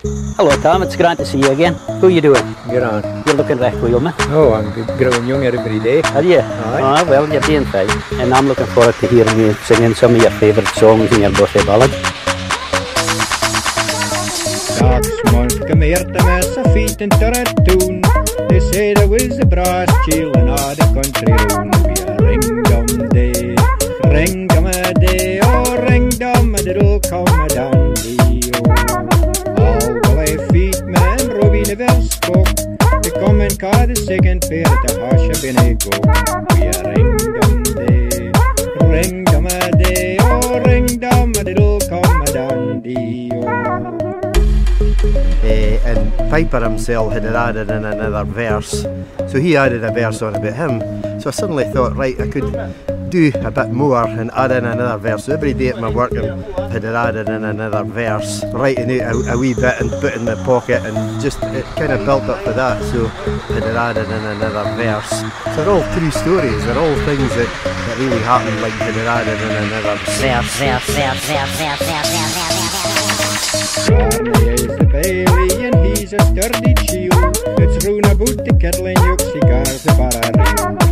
Hello Tom, it's great to see you again. How you doing? Get on. You're looking right well, man. Oh, I'm growing young every day. Are you? Aye. Oh, well, you're doing fine. And I'm looking forward to hearing you singing some of your favourite songs in your birthday ballad. Dagsmorgen gemeerte met zijn fieten te doen. They say there was a brass chillin' on the country room. We are ring-dum a day, oh ring-dum a diddle come a dandy, oh. All the way feet man, Robbie the Velskog. They come and call the second pair to hush up in a go. We are ring-dum a day, oh ring-dum a diddle come a dandy, oh. And Piper himself had added in another verse, so he added a verse on about him. So I suddenly thought, right, I could do a bit more and add in another verse. So every day at my work I had added in another verse, writing out a wee bit and put in my pocket, and just it kind of built up to that. So I had added in another verse. So they're all true stories. They're all things that really happened, like had added in another Barney is the Bailey and he's a sturdy chiel. It's roon about the kettle and juk cigars the bar